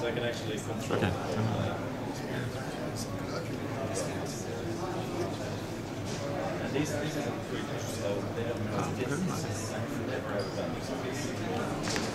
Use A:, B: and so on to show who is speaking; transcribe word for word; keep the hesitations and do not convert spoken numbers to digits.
A: so I can actually control.
B: Okay.
A: Uh, and these, these are British, so they don't know.
B: Oh, very nice.
A: Never ever done this.